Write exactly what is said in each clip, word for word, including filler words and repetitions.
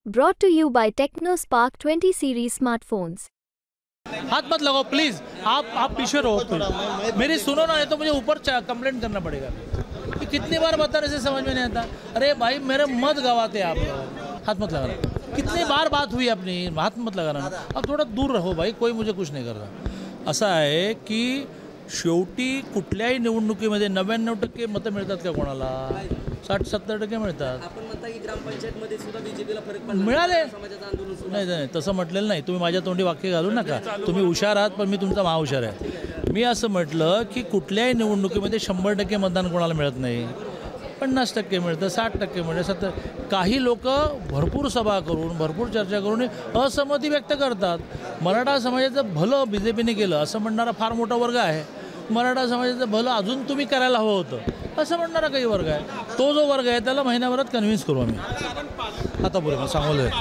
Brought to you by TechnoSpark twenty series smartphones. हाथ मत लगाओ प्लीज। आप आप पीछे रहो प्लीज। मेरी सुनो ना, नहीं तो मुझे ऊपर कंप्लेंट करना पड़ेगा। कि कितनी बार बताने से समझ में नहीं आता। अरे भाई मेरे मत गवाते आप लोग। हाथ मत लगाना। कितनी बार बात हुई अपनी, हाथ मत लगाना। अब थोड़ा दूर रहो भाई, कोई मुझे कुछ नाही करणार। असं आहे की शेवटी कुठल्याही निवडणुकीमध्ये नव्याण्णव टक्के मतं मिळतात का कोणाला? साठ सत्तर टक्के मिळतात। आपण म्हणता की ग्रामपंचायतमध्ये सुद्धा बीजेपीला फरक पडला मिळाले समाजाचं आंदोलन सुरू नाही नाही तसं म्हटलेलं नाही। तुम्ही माझ्या तोंडी वाक्य घालू नका। तुम्ही हुशार आहात पण मी तुमचा महाहुशार आहे। मी असं म्हटलं की कुठल्याही निवडणुकीमध्ये शंभर टक्के मतदान कोणाला मिळत नाही, पन्नास टक्के मिळतं, साठ टक्के मिळतं, सत्तर। काही लोक भरपूर सभा करून भरपूर चर्चा करून असहमती व्यक्त करतात। मराठा समाजाचं भलं बी जे पीने केलं असं म्हणणारा फार मोठा वर्ग आहे। मराठा समाजाचं भलं अजून तुम्ही करायला हवं होतं असं म्हणणारा काही वर्ग आहे। तो जो वर्ग आहे त्याला महिन्याभरात कन्व्हिन्स करू आम्ही। आता बोला मला सांगू दे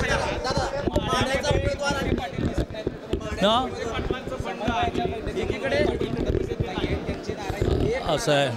ना। असं आहे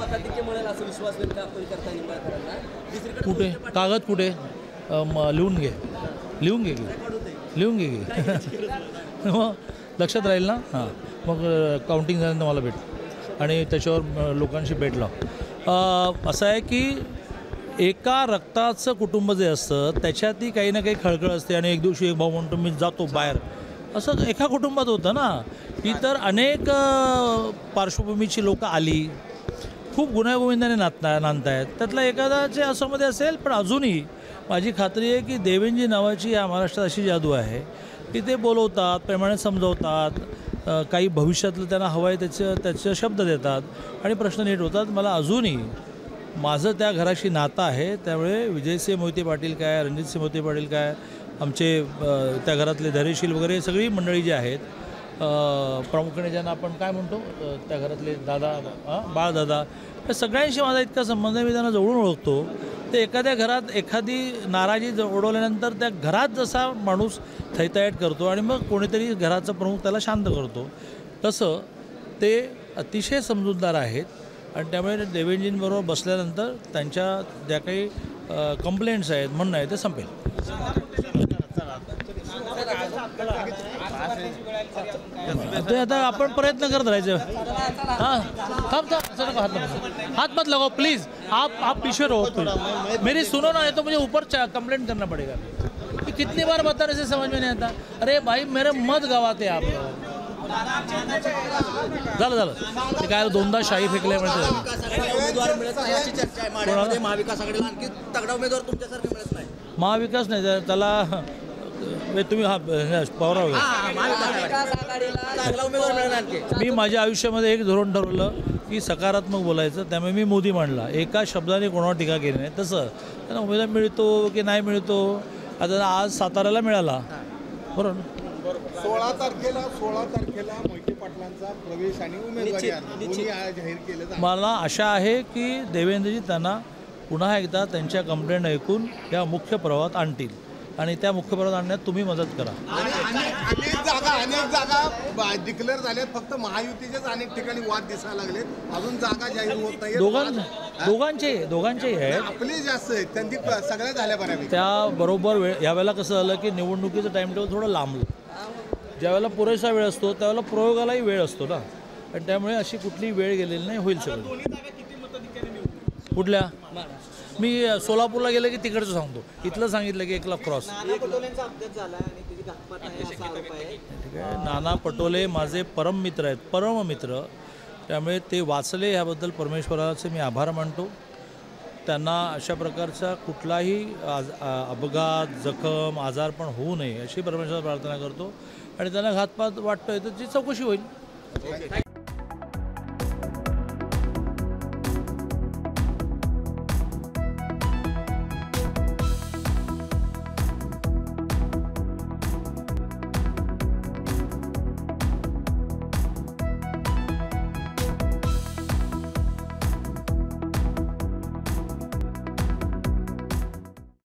कुठे कागद कुठे लिहून घे लिहून घे लिहून घे घे मग लक्षात राहील ना। हां मग काउंटिंग झाल्यानंतर मला भेट आणि त्याच्यावर लोकांशी भेट लाव। असं आहे की एका रक्ताचं कुटुंब जे असतं त्याच्यातही काही ना काही खळखळ असते आणि एक दिवशी एक भाऊ म्हणतो मी जातो बाहेर, असं एका कुटुंबात होतं ना। ही तर अनेक पार्श्वभूमीची लोकं आली, खूप गुण्यागोविंदाने नातना नांदतायत। त्यातला एखादाचे असंमध्ये असेल, पण अजूनही माझी खात्री आहे की देवेंजी नावाची या महाराष्ट्रात अशी जादू आहे की ते बोलवतात, प्रेमाने समजवतात, काही भविष्यातलं त्यांना हवं आहे त्याचं त्याचे शब्द देतात आणि प्रश्न नीट होतात। मला अजूनही माझं त्या घराशी नातं आहे, त्यामुळे विजयसिंह मोहिते पाटील काय, रणजितसिंह मोहिते पाटील काय, आमचे त्या घरातले धैर्यशील वगैरे सगळी मंडळी जी आहेत, प्रामुख्याने ज्यांना आपण काय म्हणतो त्या घरातले दादा बाळदादा, या सगळ्यांशी माझा इतका संबंध आहे, मी त्यांना जवळून ओळखतो। ते एखाद्या घरात एखादी नाराजी ओढवल्यानंतर त्या घरात जसा माणूस थैतायट करतो आणि मग कोणीतरी घराचा प्रमुख त्याला शांत करतो, तसं ते अतिशय समजूतदार आहेत। आणि त्यामुळे देवेंजींबरोबर बसल्यानंतर त्यांच्या ज्या काही कंप्लेंट्स आहेत, म्हणणं आहे, ते संपेल। ते आता आपण प्रयत्न करत राहायचं। हां थांब थांब सर हाथ मत हाथ मत लगाओ प्लीज। आप आप पीछे रहो प्लीज। मेरी सुनो ना, नहीं तो मुझे ऊपर कंप्लेंट करना पड़ेगा। कि कितनी बार बताने से समझ में नहीं आता। अरे भाई मेरे मत गवाते आप लोग। झालं झालं ते काय दोनदा शाही फेकले उमेदवार मिळत नाही अशी चर्चा आहे माढ्यामध्ये। महाविकास आघाडीला आणखी तगडा उमेदवार तुमच्यासारखे मिळत नाही। महाविकास नाही त्याला तुम्ही हा पवार मी माझ्या आयुष्यामध्ये एक धोरण ठरवलं की सकारात्मक बोलायचं, त्यामुळे मी मोदी मांडला। एका शब्दाने कोणावर टीका केली नाही। तसं त्यांना उमेदवार मिळतो की नाही मिळतो, आता आज साताऱ्याला मिळाला बरोबर। सोळा तारखेला सोळा तारखेला मोहिते पाटलांचा प्रवेश आणि उमेदवारी जाहीर केलं। मला आशा आहे की देवेंद्रजी त्यांना पुन्हा एकदा त्यांच्या कंप्लेंट ऐकून या मुख्य प्रवाहात आणतील आणि त्या मुख्य प्रवाहात आणण्यात तुम्ही मदत करा। अनेक जागा अनेक जागा डिक्लेअर झाल्यात, फक्त महायुतीचेच अनेक ठिकाणी वाद दिसायला लागलेत, अजून जागा जाहीर होत नाही। दोघां दोघांचे दोघांचेही आहेत, आपले जास्त आहेत, त्यांनी सगळ्या झाल्या बऱ्यापैकी। त्याबरोबर वेळ यावेळेला कसं झालं की निवडणुकीचं टाइम टेबल थोडं लांबलं। ज्यावेळेला पुरेसा वेळ असतो त्यावेळेला प्रयोगालाही वेळ असतो ना, आणि त्यामुळे अशी कुठली वेळ गेलेली नाही। होईल सगळं। कुठल्या मी सोलापूरला गेलं की तिकडचं सांगतो, इथलं सांगितलं की एक लाख क्रॉस। ठीक आहे, नाना पटोले माझे परम मित्र आहेत, परम मित्र, त्यामुळे ते वाचले ह्याबद्दल परमेश्वराचे मी आभार मानतो। त्यांना अशा प्रकारचा कुठलाही अपघात जखम आजारपण होऊ नये अशी परमेश्वराला प्रार्थना करतो आणि त्यांना घातपात वाटतोय तर ती चौकशी होईल।